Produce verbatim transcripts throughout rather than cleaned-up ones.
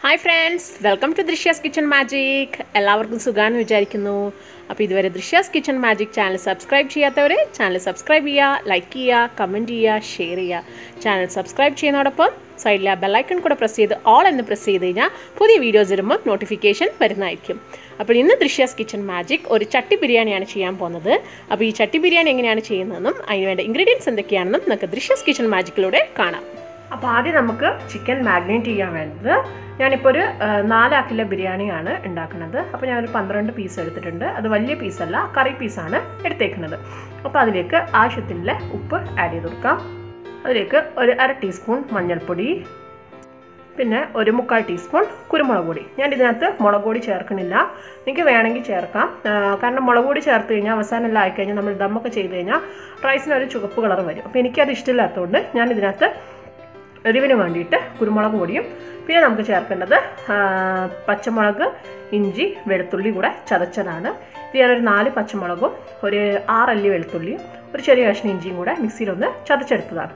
Hi friends, welcome to Drisha's Kitchen Magic. എല്ലാവർക്കും സുഖാണെന്ന് വിചാരിക്കുന്നു. അപ്പോൾ ഇതുവരെ Drisha's Kitchen Magic channel subscribe ചെയ്യാത്തവർ ചാനൽ സബ്സ്ക്രൈബ് ചെയ്യുക, ലൈക്ക് ചെയ്യുക, കമൻറ്റ് ചെയ്യുക, ഷെയർ ചെയ്യുക. ചാനൽ സബ്സ്ക്രൈബ് ചെയ്യുന്നതോടൊപ്പം സൈഡിലെ ബെൽ ഐക്കൺ കൂടെ പ്രസ് ചെയ്ത് ഓൾ എന്ന് പ്രസ് ചെയ്ത് കഴിഞ്ഞാൽ പുതിയ വീഡിയോസ് വരുമ്പോൾ നോട്ടിഫിക്കേഷൻ വരുന്നതായിരിക്കും. അപ്പോൾ ഇന്ന് Drisha's Kitchen Magic ഒരു ചട്ടി ബിരിയാണിയാണ് ചെയ്യാൻ പോകുന്നത്. അപ്പോൾ ഈ ചട്ടി ബിരിയാണി എങ്ങനെയാണ് ചെയ്യുന്നതെന്നും അതിനുവേണ്ട ഇൻഗ്രീഡിയൻസ് എന്തൊക്കെയാണെന്നും നമുക്ക് Drisha's Kitchen Magicലൂടെ കാണാം. അപ്പോൾ ആദ്യം നമുക്ക് ചിക്കൻ മാഗ്നേറ്റ് ചെയ്യാൻ വേണ്ടത് ഞാനിപ്പോൾ ഒരു നാലാക്കിലെ ബിരിയാണിയാണ് ഉണ്ടാക്കുന്നത്. അപ്പോൾ ഞാനൊരു പന്ത്രണ്ട് പീസ് എടുത്തിട്ടുണ്ട്. അത് വലിയ പീസല്ല, കറി പീസാണ് എടുത്തേക്കുന്നത്. അപ്പോൾ അതിലേക്ക് ആവശ്യത്തിനുള്ള ഉപ്പ് ആഡ് ചെയ്ത് കൊടുക്കാം. അതിലേക്ക് ഒരു അര ടീസ്പൂൺ മഞ്ഞൾപ്പൊടി, പിന്നെ ഒരു മുക്കാൽ ടീസ്പൂൺ കുരുമുളക് പൊടി. ഞാൻ ഇതിനകത്ത് മുളക് പൊടി ചേർക്കണില്ല, നിങ്ങൾക്ക് വേണമെങ്കിൽ ചേർക്കാം. കാരണം മുളക് പൊടി ചേർത്ത് കഴിഞ്ഞാൽ അവസാനം എല്ലാം ആയിക്കഴിഞ്ഞാൽ നമ്മൾ ദമ്മൊക്കെ ചെയ്ത് കഴിഞ്ഞാൽ റൈസിനൊരു ചുവപ്പ് കളർ വരും. അപ്പോൾ എനിക്കത് ഇഷ്ടമില്ലാത്തതുകൊണ്ട് ഞാൻ ഇതിനകത്ത് എരിവിന് വേണ്ടിയിട്ട് കുരുമുളക് പൊടിയും പിന്നെ നമുക്ക് ചേർക്കേണ്ടത് പച്ചമുളക്, ഇഞ്ചി, വെളുത്തുള്ളി കൂടെ ചതച്ചതാണ്. ഇത് ഞാനൊരു നാല് പച്ചമുളകും ഒരു ആറല്ലി വെളുത്തുള്ളിയും ഒരു ചെറിയ കഷ്ണം ഇഞ്ചിയും കൂടെ മിക്സിയിലൊന്ന് ചതച്ചെടുത്തതാണ്.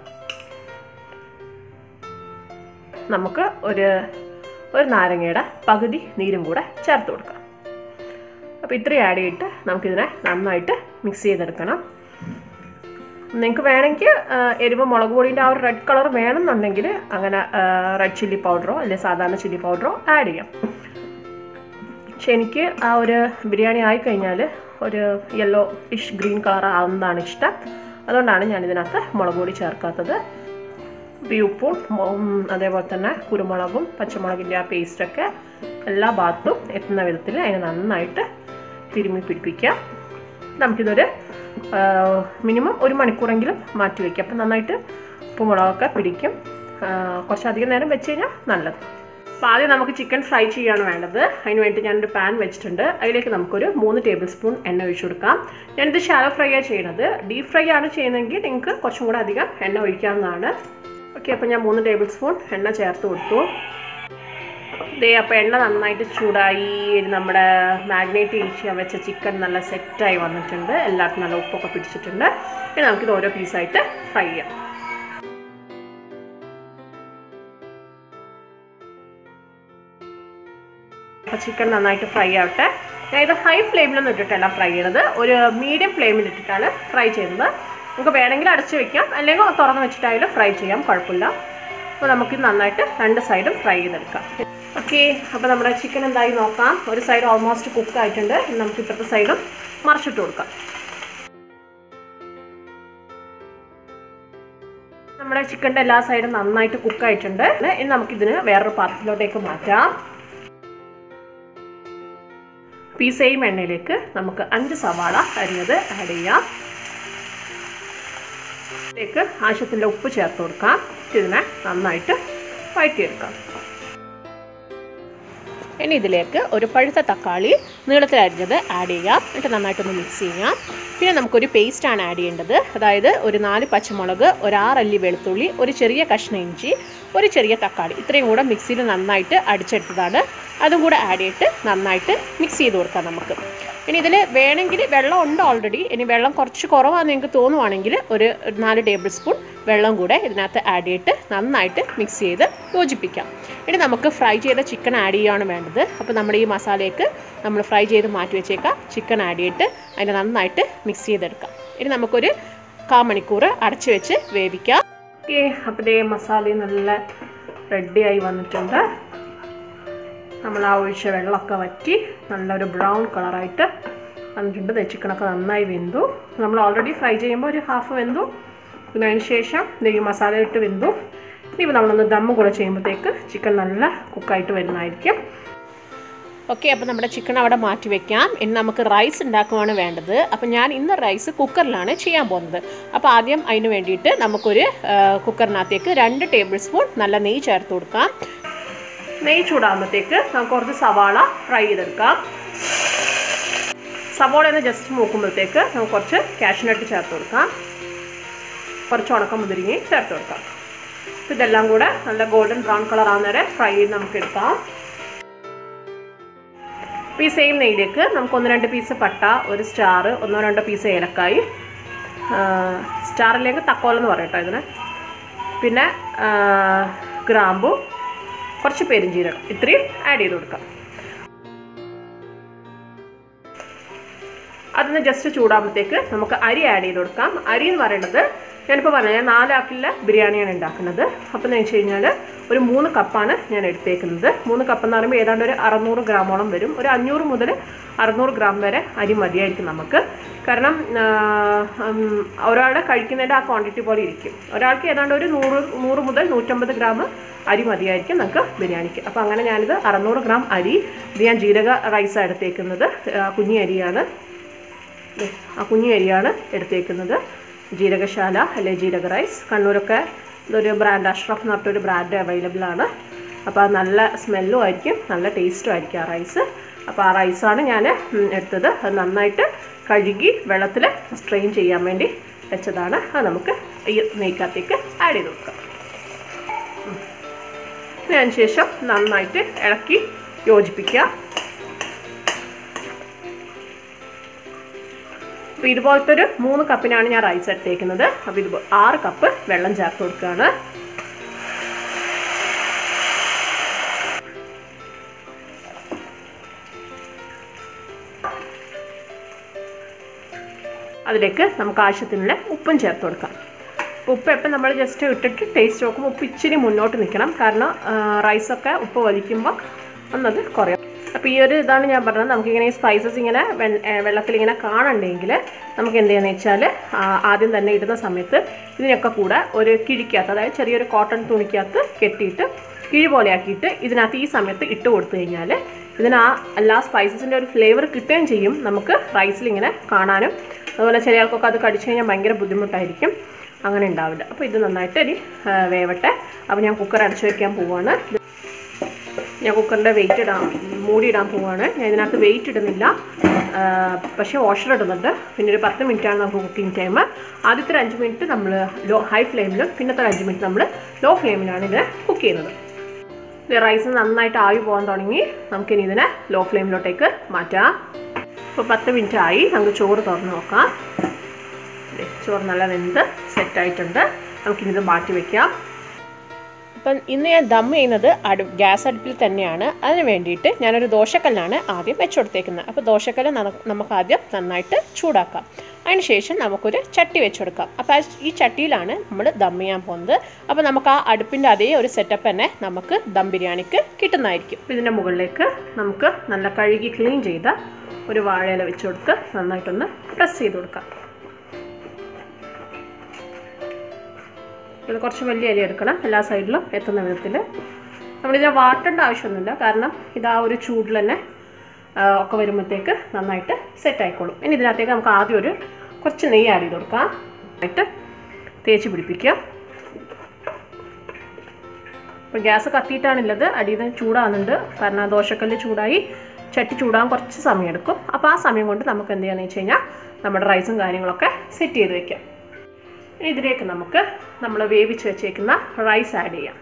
നമുക്ക് ഒരു ഒരു നാരങ്ങയുടെ പകുതി നീരും കൂടെ ചേർത്ത് കൊടുക്കാം. അപ്പോൾ ഇത്രയും ആഡ് ചെയ്തിട്ട് നമുക്കിതിനെ നന്നായിട്ട് മിക്സ് ചെയ്തെടുക്കണം. നിങ്ങൾക്ക് വേണമെങ്കിൽ എരിവ് മുളക് പൊടിൻ്റെ ആ ഒരു റെഡ് കളർ വേണമെന്നുണ്ടെങ്കിൽ അങ്ങനെ റെഡ് ചില്ലി പൗഡറോ അല്ലെങ്കിൽ സാധാരണ ചില്ലി പൗഡറോ ആഡ് ചെയ്യാം. പക്ഷെ എനിക്ക് ആ ഒരു ബിരിയാണി ആയിക്കഴിഞ്ഞാൽ ഒരു യെല്ലോ ഇഷ് ഗ്രീൻ കളർ ആവുന്നതാണ് ഇഷ്ടം. അതുകൊണ്ടാണ് ഞാനിതിനകത്ത് മുളക് പൊടി ചേർക്കാത്തത്. ഈ ഉപ്പും അതേപോലെ തന്നെ കുരുമുളകും പച്ചമുളകിൻ്റെ ആ പേസ്റ്റൊക്കെ എല്ലാ ഭാഗത്തും എത്തുന്ന വിധത്തിൽ അതിനെ നന്നായിട്ട് തിരുമ്മി പിടിപ്പിക്കാം. നമുക്കിതൊരു മിനിമം ഒരു മണിക്കൂറെങ്കിലും മാറ്റി വയ്ക്കാം. അപ്പം നന്നായിട്ട് ഉപ്പ് മുളകൊക്കെ പിടിക്കും. കുറച്ചധികം നേരം വെച്ച് കഴിഞ്ഞാൽ നല്ലത്. അപ്പോൾ ആദ്യം നമുക്ക് ചിക്കൻ ഫ്രൈ ചെയ്യാണ് വേണ്ടത്. അതിന് വേണ്ടി ഞാനൊരു പാൻ വെച്ചിട്ടുണ്ട്. അതിലേക്ക് നമുക്കൊരു മൂന്ന് ടേബിൾ സ്പൂൺ എണ്ണ ഒഴിച്ചു കൊടുക്കാം. ഞാനിത് ഷാലോ ഫ്രൈ ആണ് ചെയ്യുന്നത്. ഡീപ് ഫ്രൈ ആണ് ചെയ്യുന്നതെങ്കിൽ നിങ്ങൾക്ക് കുറച്ചും കൂടെ അധികം എണ്ണ ഒഴിക്കാവുന്നതാണ്. ഓക്കെ, അപ്പോൾ ഞാൻ മൂന്ന് ടേബിൾ സ്പൂൺ എണ്ണ ചേർത്ത് കൊടുത്തു. ദേ അപ്പോൾ എണ്ണ നന്നായിട്ട് ചൂടായി. നമ്മുടെ മാഗ്നേറ്റ് ചെയ്യാൻ വെച്ച ചിക്കൻ നല്ല സെറ്റായി വന്നിട്ടുണ്ട്. എല്ലാവർക്കും നല്ല ഉപ്പൊക്കെ പിടിച്ചിട്ടുണ്ട്. ഇനി നമുക്കിത് ഓരോ പീസായിട്ട് ഫ്രൈ ചെയ്യാം. അപ്പോൾ ചിക്കൻ നന്നായിട്ട് ഫ്രൈ ആവട്ടെ. ഞാൻ ഇത് ഹൈ ഫ്ലെയിമിലൊന്നും ഇട്ടിട്ടല്ല ഫ്രൈ ചെയ്യുന്നത്, ഒരു മീഡിയം ഫ്ലെയിമിൽ ഇട്ടിട്ടാണ് ഫ്രൈ ചെയ്യുന്നത്. നമുക്ക് വേണമെങ്കിൽ അടച്ച് വയ്ക്കാം, അല്ലെങ്കിൽ തുറന്ന് വെച്ചിട്ടായാലും ഫ്രൈ ചെയ്യാം, കുഴപ്പമില്ല. അപ്പോൾ നമുക്കിത് നന്നായിട്ട് രണ്ട് സൈഡും ഫ്രൈ ചെയ്തെടുക്കാം. ഓക്കെ, അപ്പോൾ നമ്മുടെ ചിക്കൻ എന്തായി നോക്കാം. ഒരു സൈഡ് ഓൾമോസ്റ്റ് കുക്ക് ആയിട്ടുണ്ട്. നമുക്ക് ഇപ്പുറത്തെ സൈഡും മറിച്ചിട്ട് കൊടുക്കാം. നമ്മുടെ ചിക്കൻ്റെ എല്ലാ സൈഡും നന്നായിട്ട് കുക്കായിട്ടുണ്ട്. ഇനി നമുക്കിതിന് വേറൊരു പാത്രത്തിലോട്ടേക്ക് മാറ്റാം. ഈ സെയിം എണ്ണയിലേക്ക് നമുക്ക് അഞ്ച് സവാള അരിഞ്ഞത് ആഡ് ചെയ്യാം. ഇതിലേക്ക് ആവശ്യത്തിൻ്റെ ഉപ്പ് ചേർത്ത് കൊടുക്കാം. ഇതിനെ നന്നായിട്ട് വഴറ്റിയെടുക്കാം. ഇനി ഇതിലേക്ക് ഒരു പഴുത്ത തക്കാളി നീളത്തിൽ അരിഞ്ഞത് ആഡ് ചെയ്യാം. എന്നിട്ട് നന്നായിട്ടൊന്ന് മിക്സ് ചെയ്യാം. പിന്നെ നമുക്കൊരു പേസ്റ്റാണ് ആഡ് ചെയ്യേണ്ടത്. അതായത് ഒരു നാല് പച്ചമുളക്, ഒരു ആറല്ലി വെളുത്തുള്ളി, ഒരു ചെറിയ കഷ്ണം ഇഞ്ചി, ഒരു ചെറിയ തക്കാളി, ഇത്രയും കൂടെ മിക്സിയിൽ നന്നായിട്ട് അടിച്ചെടുത്തതാണ്. അതും കൂടെ ആഡ് ചെയ്തിട്ട് നന്നായിട്ട് മിക്സ് ചെയ്ത് കൊടുക്കാം നമുക്ക്. ഇനി ഇതിൽ വേണമെങ്കിൽ വെള്ളം ഉണ്ട് ഓൾറെഡി. ഇനി വെള്ളം കുറച്ച് കുറവാണെന്ന് നിങ്ങൾക്ക് തോന്നുവാണെങ്കിൽ ഒരു നാല് ടേബിൾ സ്പൂൺ വെള്ളം കൂടെ ഇതിനകത്ത് ആഡ് ചെയ്തിട്ട് നന്നായിട്ട് മിക്സ് ചെയ്ത് യോജിപ്പിക്കാം. ഇനി നമുക്ക് ഫ്രൈ ചെയ്ത ചിക്കൻ ആഡ് ചെയ്യുകയാണ് വേണ്ടത്. അപ്പോൾ നമ്മുടെ ഈ മസാലയ്ക്ക് നമ്മൾ ഫ്രൈ ചെയ്ത് മാറ്റി വെച്ചേക്കാം. ചിക്കൻ ആഡ് ചെയ്തിട്ട് അതിനെ നന്നായിട്ട് മിക്സ് ചെയ്തെടുക്കാം. ഇനി നമുക്കൊരു കാൽ മണിക്കൂർ അടച്ച് വെച്ച് വേവിക്കാം. ഓക്കെ, അപ്പോൾ ഇതേ മസാല നല്ല റെഡിയായി വന്നിട്ടുണ്ട്. നമ്മൾ ആ ഒഴിച്ച വെള്ളമൊക്കെ വറ്റി നല്ലൊരു ബ്രൗൺ കളറായിട്ട് വന്നിട്ടുണ്ട്. ചിക്കനൊക്കെ നന്നായി വെന്തു. നമ്മൾ ഓൾറെഡി ഫ്രൈ ചെയ്യുമ്പോൾ ഒരു ഹാഫ് വെന്തു. പിന്നെ അതിന് ശേഷം ഈ മസാല ഇട്ട് വെന്തു. ഇനി നമ്മളൊന്ന് ദമ്മ് കൂടെ ചെയ്യുമ്പോഴത്തേക്ക് ചിക്കൻ നല്ല കുക്കായിട്ട് വരുന്നതായിരിക്കും. ഓക്കെ, അപ്പോൾ നമ്മുടെ ചിക്കൻ അവിടെ മാറ്റി വയ്ക്കാം. ഇനി നമുക്ക് റൈസ് ഉണ്ടാക്കുകയാണ് വേണ്ടത്. അപ്പോൾ ഞാൻ ഇന്ന് റൈസ് കുക്കറിലാണ് ചെയ്യാൻ പോകുന്നത്. അപ്പോൾ ആദ്യം അതിന് വേണ്ടിയിട്ട് നമുക്കൊരു കുക്കറിനകത്തേക്ക് രണ്ട് ടേബിൾ സ്പൂൺ നല്ല നെയ്യ് ചേർത്ത് കൊടുക്കാം. നെയ്യ് ചൂടാകുമ്പോഴത്തേക്ക് നമുക്ക് കുറച്ച് സവാള ഫ്രൈ ചെയ്തെടുക്കാം. സവാള ഒന്ന് ജസ്റ്റ് മൂക്കുമ്പോഴത്തേക്ക് നമുക്ക് കുറച്ച് കാഷ്നട്ട് ചേർത്ത് കൊടുക്കാം. കുറച്ച് ഉണക്ക മുന്തിരിങ്ങ ചേർത്ത് കൊടുക്കാം. ഇതെല്ലാം കൂടെ നല്ല ഗോൾഡൻ ബ്രൗൺ കളർ ആവുന്ന വരെ ഫ്രൈ ചെയ്ത് നമുക്ക് എടുക്കാം. ഈ സെയിം നെയ്യിലേക്ക് നമുക്ക് ഒന്ന് രണ്ട് പീസ് പട്ട, ഒരു സ്റ്റാർ, ഒന്നോ രണ്ടോ പീസ് ഏലക്കായി, സ്റ്റാറിലേക്ക് തക്കോലെന്ന് പറയട്ടോ ഇതിന്, പിന്നെ ഗ്രാമ്പു, കുറച്ച് പെരുംജീരകം ഇത്രയും ആഡ് ചെയ്ത് കൊടുക്കാം. അതിന് ജസ്റ്റ് ചൂടാകുമ്പോഴത്തേക്ക് നമുക്ക് അരി ആഡ് ചെയ്ത് കൊടുക്കാം. അരി എന്ന് പറയുന്നത് ഞാനിപ്പോൾ പറഞ്ഞത് ഞാൻ നാലാക്കില്ല ബിരിയാണിയാണ് ഉണ്ടാക്കുന്നത്. അപ്പോൾ എന്ന് വെച്ച് കഴിഞ്ഞാൽ ഒരു മൂന്ന് കപ്പാണ് ഞാൻ എടുത്തേക്കുന്നത്. മൂന്ന് കപ്പ് എന്ന് പറയുമ്പോൾ ഏതാണ്ട് ഒരു അറുന്നൂറ് ഗ്രാമോളം വരും. ഒരു അഞ്ഞൂറ് മുതൽ അറുന്നൂറ് ഗ്രാം വരെ അരി മതിയായിരിക്കും നമുക്ക്. കാരണം ഒരാളുടെ കഴിക്കുന്നതിൻ്റെ ആ ക്വാണ്ടിറ്റി പോലെ ഇരിക്കും. ഒരാൾക്ക് ഏതാണ്ട് ഒരു നൂറ് നൂറ് മുതൽ നൂറ്റമ്പത് ഗ്രാം അരി മതിയായിരിക്കും നമുക്ക് ബിരിയാണിക്ക്. അപ്പോൾ അങ്ങനെ ഞാനിത് അറുന്നൂറ് ഗ്രാം അരി, ഇത് ഞാൻ ജീരക റൈസാണ് എടുത്തേക്കുന്നത്. കുഞ്ഞി അരിയാണ്, ആ കുഞ്ഞി അരിയാണ് എടുത്തേക്കുന്നത്. ജീരകശാല അല്ലെ ജീരക റൈസ്. കണ്ണൂരൊക്കെ ഇതൊരു ബ്രാൻഡ്, അഷ്റഫ് എന്ന് പറഞ്ഞൊരു ബ്രാൻഡ് അവൈലബിൾ ആണ്. അപ്പോൾ അത് നല്ല സ്മെല്ലും ആയിരിക്കും, നല്ല ടേസ്റ്റും ആയിരിക്കും ആ റൈസ്. അപ്പോൾ ആ റൈസാണ് ഞാൻ എടുത്തത്. അത് നന്നായിട്ട് കഴുകി വെള്ളത്തിൽ സ്ട്രെയിൻ ചെയ്യാൻ വേണ്ടി വെച്ചതാണ്. അത് നമുക്ക് ഈ നെയ്ക്കകത്തേക്ക് ആഡ് ചെയ്ത് കൊടുക്കാം. അതിന് ശേഷം നന്നായിട്ട് ഇളക്കി യോജിപ്പിക്കുക. അപ്പോൾ ഇതുപോലത്തെ ഒരു മൂന്ന് കപ്പിനാണ് ഞാൻ റൈസ് എടുത്തേക്കുന്നത്. അപ്പോൾ ഇത് ആറ് കപ്പ് വെള്ളം ചേർത്ത് കൊടുക്കുകയാണ്. അതിലേക്ക് നമുക്ക് ആവശ്യത്തിനുള്ള ഉപ്പും ചേർത്ത് കൊടുക്കാം. ഉപ്പ് എപ്പം നമ്മൾ ജസ്റ്റ് ഇട്ടിട്ട് ടേസ്റ്റ് നോക്കുമ്പോൾ ഉപ്പ് ഇച്ചിരി മുന്നോട്ട് നിൽക്കണം. കാരണം റൈസൊക്കെ ഉപ്പ് വലിക്കുമ്പോൾ ഒന്നത് കുറയും. അപ്പോൾ ഈ ഒരു ഇതാണ് ഞാൻ പറഞ്ഞത്. നമുക്കിങ്ങനെ ഈ സ്പൈസസ് ഇങ്ങനെ വെള്ളത്തിൽ ഇങ്ങനെ കാണണ്ടെങ്കിൽ നമുക്ക് എന്ത് ചെയ്യുന്നത് വെച്ചാൽ ആദ്യം തന്നെ ഇടുന്ന സമയത്ത് ഇതിനൊക്കെ കൂടെ ഒരു കിഴിക്കകത്ത്, അതായത് ചെറിയൊരു കോട്ടൺ തുണിക്കകത്ത് കെട്ടിയിട്ട് കിഴി പോലെ ആക്കിയിട്ട് ഇതിനകത്ത് ഈ സമയത്ത് ഇട്ട് കൊടുത്തു കഴിഞ്ഞാൽ ഇതിന് ആ എല്ലാ സ്പൈസസിൻ്റെ ഒരു ഫ്ലേവർ കിട്ടുകയും ചെയ്യും. നമുക്ക് റൈസിൽ ഇങ്ങനെ കാണാനും, അതുപോലെ ചില ആൾക്കൊക്കെ അത് കടിച്ചു കഴിഞ്ഞാൽ ഭയങ്കര ബുദ്ധിമുട്ടായിരിക്കും, അങ്ങനെ ഉണ്ടാവില്ല. അപ്പോൾ ഇത് നന്നായിട്ട് ഇനി വേവട്ടെ. അപ്പോൾ ഞാൻ കുക്കർ അടച്ചു വയ്ക്കാൻ പോവുകയാണ്. ഞാൻ കുക്കറിൻ്റെ വെയിറ്റ് ഇടാൻ മൂടി ഇടാൻ പോവുകയാണ്. ഞാൻ ഇതിനകത്ത് വെയിറ്റ് ഇടുന്നില്ല, പക്ഷേ വാഷർ ഇടുന്നുണ്ട്. പിന്നെ ഒരു പത്ത് മിനിറ്റാണ് നമുക്ക് കുക്കിംഗ് ടൈം. ആദ്യത്തെ ഒരു അഞ്ച് മിനിറ്റ് നമ്മൾ ലോ ഹൈ ഫ്ലെയിമിലും പിന്നത്തെ അഞ്ച് മിനിറ്റ് നമ്മൾ ലോ ഫ്ലെയിമിലാണ് ഇതിനെ കുക്ക് ചെയ്യുന്നത്. ഇത് റൈസ് നന്നായിട്ട് ആവി പോകാൻ തുടങ്ങി. നമുക്കിനി ഇതിനെ ലോ ഫ്ലെയിമിലോട്ടേക്ക് മാറ്റാം. ഇപ്പോൾ പത്ത് മിനിറ്റ് ആയി. നമുക്ക് ചോറ് തുറന്ന് നോക്കാം. ചോറ് നല്ല വെന്ത് സെറ്റായിട്ടുണ്ട്. നമുക്കിനി ഇത് മാറ്റി വയ്ക്കാം. അപ്പം ഇന്ന് ഞാൻ ദം ചെയ്യുന്നത് അടു ഗ്യാസ് അടുപ്പിൽ തന്നെയാണ്. അതിന് വേണ്ടിയിട്ട് ഞാനൊരു ദോശക്കല്ലാണ് ആദ്യം വെച്ച് കൊടുത്തേക്കുന്നത്. അപ്പോൾ ദോശക്കല്ല് നമുക്ക് ആദ്യം നന്നായിട്ട് ചൂടാക്കാം. അതിന് ശേഷം നമുക്കൊരു ചട്ടി വെച്ച് കൊടുക്കാം. അപ്പോൾ ഈ ചട്ടിയിലാണ് നമ്മൾ ദം ചെയ്യാൻ പോകുന്നത്. അപ്പോൾ നമുക്ക് ആ അടുപ്പിൻ്റെ അതേ ഒരു സെറ്റപ്പ് തന്നെ നമുക്ക് ദം ബിരിയാണിക്ക് കിട്ടുന്നതായിരിക്കും. ഇതിൻ്റെ മുകളിലേക്ക് നമുക്ക് നല്ല കഴുകി ക്ലീൻ ചെയ്ത ഒരു വാഴയില വെച്ച് കൊടുത്ത് നന്നായിട്ടൊന്ന് പ്രസ് ചെയ്ത് കൊടുക്കാം. ഇത് കുറച്ച് വലിയ ഇല എടുക്കണം, എല്ലാ സൈഡിലും എത്തുന്ന വിധത്തിൽ. നമ്മളിതിനെ വാട്ടേണ്ട ആവശ്യമൊന്നുമില്ല, കാരണം ഇത് ആ ഒരു ചൂടിൽ തന്നെ ഒക്കെ വരുമ്പോഴത്തേക്ക് നന്നായിട്ട് സെറ്റ് ആയിക്കോളും. ഇനി ഇതിനകത്തേക്ക് നമുക്ക് ആദ്യം ഒരു കുറച്ച് നെയ്യ് ആഡ് ചെയ്ത് കൊടുക്കാം. ആയിട്ട് തേച്ച് പിടിപ്പിക്കുക. ഇപ്പോൾ ഗ്യാസ് കത്തിയിട്ടാണുള്ളത്, അടിയിൽ നിന്ന് ചൂടാകുന്നുണ്ട്. കാരണം ദോശക്കല്ല് ചൂടായി, ചട്ടി ചൂടാകാൻ കുറച്ച് സമയം എടുക്കും. അപ്പോൾ ആ സമയം കൊണ്ട് നമുക്ക് എന്ത് ചെയ്യാന്ന് വെച്ച് കഴിഞ്ഞാൽ നമ്മുടെ റൈസും കാര്യങ്ങളൊക്കെ സെറ്റ് ചെയ്ത് വയ്ക്കാം. ഇനി ഇതിലേക്ക് നമുക്ക് നമ്മൾ വേവിച്ച് വെച്ചേക്കുന്ന റൈസ് ആഡ് ചെയ്യാം.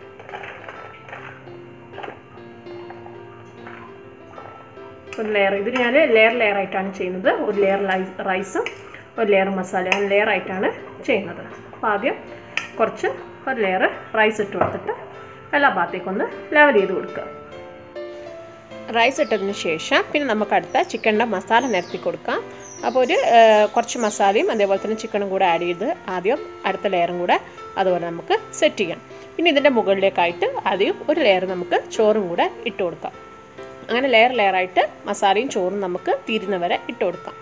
ഒരു ലെയർ, ഇത് ഞാൻ ലെയർ ലെയർ ആയിട്ടാണ് ചെയ്യുന്നത്. ഒരു ലെയർ റൈസും ഒരു ലെയർ മസാലയും ലെയർ ആയിട്ടാണ് ചെയ്യുന്നത്. അപ്പോൾ ആദ്യം കുറച്ച് ഒരു ലെയർ റൈസ് ഇട്ട് കൊടുത്തിട്ട് എല്ലാ ഭാഗത്തേക്കൊന്ന് ലെവൽ ചെയ്ത് കൊടുക്കുക. റൈസ് ഇട്ടതിന് ശേഷം പിന്നെ നമുക്ക് അടുത്ത ചിക്കൻ്റെ മസാല നിരത്തി കൊടുക്കാം. അപ്പോൾ ഒരു കുറച്ച് മസാലയും അതേപോലെ തന്നെ ചിക്കനും കൂടെ ആഡ് ചെയ്ത് ആദ്യം അടുത്ത ലെയറും കൂടെ അതുപോലെ നമുക്ക് സെറ്റ് ചെയ്യാം. പിന്നെ ഇതിൻ്റെ മുകളിലേക്കായിട്ട് ആദ്യം ഒരു ലെയർ നമുക്ക് ചോറും കൂടെ ഇട്ട് കൊടുക്കാം. അങ്ങനെ ലെയർ ലെയറായിട്ട് മസാലയും ചോറും നമുക്ക് തീരുന്നവരെ ഇട്ട് കൊടുക്കാം.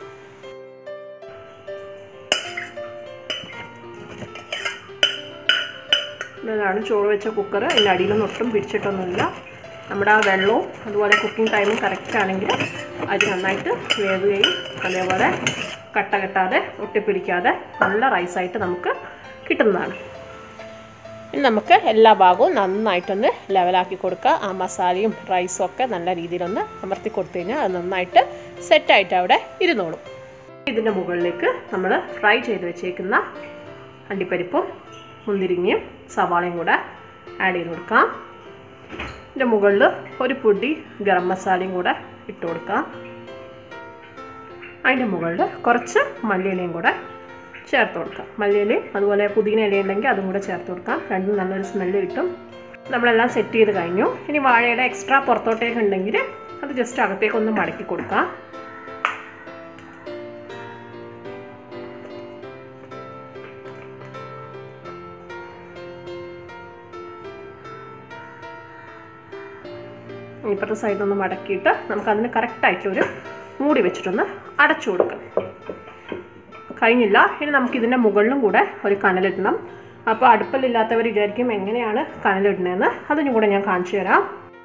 ഇതാണ് ചോറ് വെച്ച കുക്കർ. അതിൻ്റെ അടിയിലൊന്നും ഒട്ടും പിടിച്ചിട്ടൊന്നുമില്ല. നമ്മുടെ ആ വെള്ളവും അതുപോലെ കുക്കിംഗ് ടൈമും കറക്റ്റ് ആണെങ്കിൽ അരി നന്നായിട്ട് വേവുകയും അതേപോലെ കട്ട കെട്ടാതെ ഒട്ടിപ്പിടിക്കാതെ നല്ല റൈസായിട്ട് നമുക്ക് കിട്ടുന്നതാണ്. ഇനി നമുക്ക് എല്ലാ ഭാഗവും നന്നായിട്ടൊന്ന് ലെവലാക്കി കൊടുക്കുക. ആ മസാലയും റൈസും ഒക്കെ നല്ല രീതിയിലൊന്ന് അമർത്തി കൊടുത്തു കഴിഞ്ഞാൽ അത് നന്നായിട്ട് സെറ്റായിട്ട് അവിടെ ഇരുന്നോളും. ഇതിൻ്റെ മുകളിലേക്ക് നമ്മൾ ഫ്രൈ ചെയ്ത് വെച്ചേക്കുന്ന അണ്ടിപ്പരിപ്പും മുന്തിരിങ്ങയും സവാളയും കൂടെ ആഡ് ചെയ്ത് കൊടുക്കാം. ഇതിൻ്റെ മുകളിൽ ഒരു പൊടി ഗരം മസാലയും കൂടെ ഇട്ട് കൊടുക്കാം. അതിൻ്റെ മുകളിൽ കുറച്ച് മല്ലിയിലയും കൂടെ ചേർത്ത് കൊടുക്കാം. മല്ലിയിലയും അതുപോലെ പുതിന ഇല ഉണ്ടെങ്കിൽ അതും കൂടെ ചേർത്ത് കൊടുക്കാം. രണ്ടും നല്ലൊരു സ്മെല്ല് കിട്ടും. നമ്മളെല്ലാം സെറ്റ് ചെയ്ത് കഴിഞ്ഞു. ഇനി വാഴയുടെ എക്സ്ട്രാ പുറത്തോട്ടേക്ക് ഉണ്ടെങ്കിൽ അത് ജസ്റ്റ് അകത്തേക്കൊന്ന് മടക്കി കൊടുക്കാം. ഇപ്പുറത്തെ സൈഡിൽ നിന്ന് മടക്കിയിട്ട് നമുക്കതിന് കറക്റ്റായിട്ടൊരു മൂടി വെച്ചിട്ടൊന്ന് അടച്ചു കൊടുക്കാം. കഴിഞ്ഞില്ല. ഇനി നമുക്കിതിൻ്റെ മുകളിലും കൂടെ ഒരു കനലിടണം. അപ്പോൾ അടുപ്പിലില്ലാത്തവർ വിചാരിക്കും എങ്ങനെയാണ് കനലിടുന്നതെന്ന്, അതിനും കൂടെ ഞാൻ കാണിച്ചു തരാം.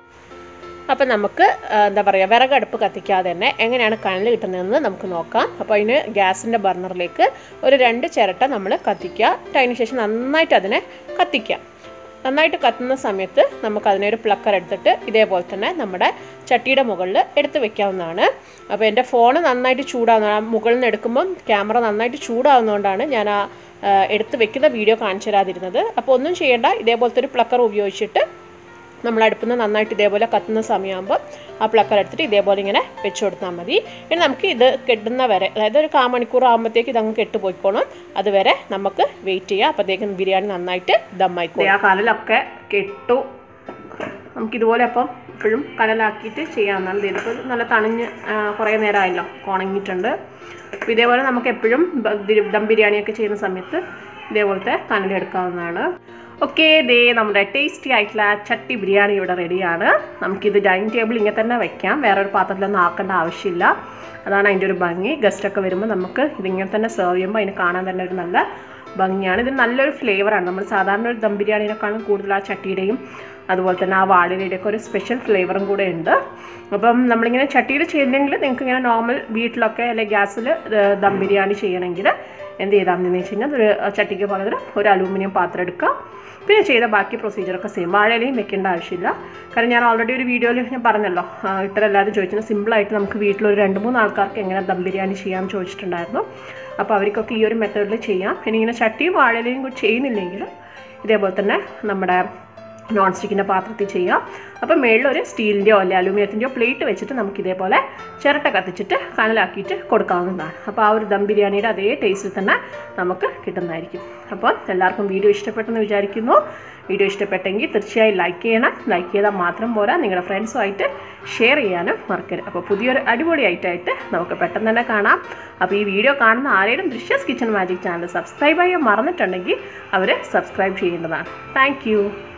അപ്പം നമുക്ക് എന്താ പറയുക, വിറകടുപ്പ് കത്തിക്കാതെ തന്നെ എങ്ങനെയാണ് കനൽ കിട്ടുന്നതെന്ന് നമുക്ക് നോക്കാം. അപ്പോൾ അതിന് ഗ്യാസിൻ്റെ ബർണറിലേക്ക് ഒരു രണ്ട് ചിരട്ട നമ്മൾ കത്തിക്കുക. അതിന് ശേഷം നന്നായിട്ട് അതിനെ കത്തിക്കാം. നന്നായിട്ട് കത്തുന്ന സമയത്ത് നമുക്ക് അതിനൊരു പ്ലക്കർ എടുത്തിട്ട് ഇതേപോലെ തന്നെ നമ്മുടെ ചട്ടിയുടെ മുകളിൽ എടുത്ത് വെക്കാവുന്നതാണ്. അപ്പോൾ എൻ്റെ ഫോൺ നന്നായിട്ട് ചൂടാവുന്ന, മുകളിൽ നിന്ന് എടുക്കുമ്പം ക്യാമറ നന്നായിട്ട് ചൂടാവുന്നതുകൊണ്ടാണ് ഞാൻ ആ എടുത്ത് വെക്കുന്ന വീഡിയോ കാണിച്ചു തരാതിരുന്നത്. അപ്പോൾ ഒന്നും ചെയ്യേണ്ട, ഇതേപോലത്തെ ഒരു പ്ലക്കർ ഉപയോഗിച്ചിട്ട് നമ്മൾ അടുപ്പിൽ നിന്ന് നന്നായിട്ട് ഇതേപോലെ കത്തുന്ന സമയമാകുമ്പോൾ ആ പ്ലക്കർ എടുത്തിട്ട് ഇതേപോലെ ഇങ്ങനെ വെച്ച് കൊടുത്താൽ മതി. ഇനി നമുക്ക് ഇത് കെട്ടുന്ന വരെ, അതായത് ഒരു കാ മണിക്കൂർ ആകുമ്പോഴത്തേക്ക് ഇതങ്ങ് കെട്ട് പോയിക്കോളും. അതുവരെ നമുക്ക് വെയിറ്റ് ചെയ്യാം. അപ്പോഴത്തേക്കും ബിരിയാണി നന്നായിട്ട് ദമ്മായിക്കോളും. ആ കനലൊക്കെ കെട്ടു. നമുക്കിതുപോലെ അപ്പം ഇപ്പോഴും കനലാക്കിയിട്ട് ചെയ്യാവുന്നതാണ്. ഇതിപ്പോൾ നല്ല തണിഞ്ഞ് കുറേ നേരമായല്ലോ, ഉണങ്ങിയിട്ടുണ്ട്. അപ്പോൾ ഇതേപോലെ നമുക്ക് എപ്പോഴും ദം ബിരിയാണിയൊക്കെ ചെയ്യുന്ന സമയത്ത് ഇതേപോലത്തെ കനലെടുക്കാവുന്നതാണ്. ഓക്കെ, ദേ നമ്മുടെ ടേസ്റ്റി ആയിട്ടുള്ള ചട്ടി ബിരിയാണി ഇവിടെ റെഡിയാണ്. നമുക്കിത് ഡൈനിങ് ടേബിൾ ഇങ്ങനെ തന്നെ വയ്ക്കാം, വേറൊരു പാത്രത്തിലൊന്നും ആക്കേണ്ട ആവശ്യമില്ല. അതാണ് അതിൻ്റെ ഒരു ഭംഗി. ഗസ്റ്റൊക്കെ വരുമ്പോൾ നമുക്ക് ഇതിങ്ങനെ തന്നെ സെർവ് ചെയ്യുമ്പോൾ അതിന് കാണാൻ തന്നെ ഒരു നല്ല ഭംഗിയാണ്. ഇത് നല്ലൊരു ഫ്ലേവറാണ്. നമ്മൾ സാധാരണ ഒരു ദം ബിരിയാണിനെക്കാളും കൂടുതൽ ആ ചട്ടിയുടെയും അതുപോലെ തന്നെ ആ വാഴയുടെയൊക്കെ ഒരു സ്പെഷ്യൽ ഫ്ലേവറും കൂടെ ഉണ്ട്. അപ്പം നമ്മളിങ്ങനെ ചട്ടിയിൽ ചെയ്യുന്നെങ്കിൽ നിങ്ങൾക്ക് ഇങ്ങനെ നോർമൽ വീട്ടിലൊക്കെ അല്ലെങ്കിൽ ഗ്യാസിൽ ദം ബിരിയാണി ചെയ്യണമെങ്കിൽ എന്ത് ചെയ്താമെന്ന് വെച്ച് കഴിഞ്ഞാൽ ഒരു ചട്ടിക്ക് പകരം ഒരു അലൂമിനിയം പാത്രം എടുക്കുക. പിന്നെ ചെയ്ത ബാക്കി പ്രൊസീജിയറൊക്കെ സെയിം. വാഴയിലയും വെക്കേണ്ട ആവശ്യമില്ല. കാരണം ഞാൻ ഓൾറെഡി ഒരു വീഡിയോയിൽ ഞാൻ പറഞ്ഞല്ലോ, ഇട്ടരെല്ലാവരും ചോദിച്ചത് സിമ്പിളായിട്ട് നമുക്ക് വീട്ടിലൊരു രണ്ട് മൂന്ന് ആൾക്കാർക്ക് എങ്ങനെ ദം ബിരിയാണി ചെയ്യാമെന്ന് ചോദിച്ചിട്ടുണ്ടായിരുന്നു. അപ്പോൾ അവർക്കൊക്കെ ഈ ഒരു മെത്തേഡിൽ ചെയ്യാം. പിന്നെ ഇങ്ങനെ ചട്ടിയും വാഴയിലയും കൂടി ചെയ്യുന്നില്ലെങ്കിൽ ഇതേപോലെ തന്നെ നമ്മുടെ നോൺ സ്റ്റിക്കിൻ്റെ പാത്രത്തിൽ ചെയ്യാം. അപ്പോൾ മുകളിലൊരു സ്റ്റീലിൻ്റെയോ അല്ലെങ്കിൽ അലൂമിനിയത്തിൻ്റെയോ പ്ലേറ്റ് വെച്ചിട്ട് നമുക്ക് ഇതേപോലെ ചിരട്ട കത്തിച്ചിട്ട് കനലാക്കിയിട്ട് കൊടുക്കാവുന്നതാണ്. അപ്പോൾ ആ ഒരു ദം ബിരിയാണിയുടെ അതേ ടേസ്റ്റിൽ തന്നെ നമുക്ക് കിട്ടുന്നതായിരിക്കും. അപ്പോൾ എല്ലാവർക്കും വീഡിയോ ഇഷ്ടപ്പെട്ടെന്ന് വിചാരിക്കുന്നു. വീഡിയോ ഇഷ്ടപ്പെട്ടെങ്കിൽ തീർച്ചയായും ലൈക്ക് ചെയ്യണം. ലൈക്ക് ചെയ്താൽ മാത്രം പോരാ, നിങ്ങളുടെ ഫ്രണ്ട്സുമായിട്ട് ഷെയർ ചെയ്യാനും മറക്കരുത്. അപ്പോൾ പുതിയൊരു അടിപൊളി ഐറ്റമായിട്ട് നമുക്ക് പെട്ടെന്ന് തന്നെ കാണാം. അപ്പോൾ ഈ വീഡിയോ കാണുന്ന ആരെയും Drisha's kitchen magic channel subscribe ചെയ്യാൻ മറന്നിട്ടുണ്ടെങ്കിൽ അവർ സബ്സ്ക്രൈബ് ചെയ്യേണ്ടതാണ്. താങ്ക്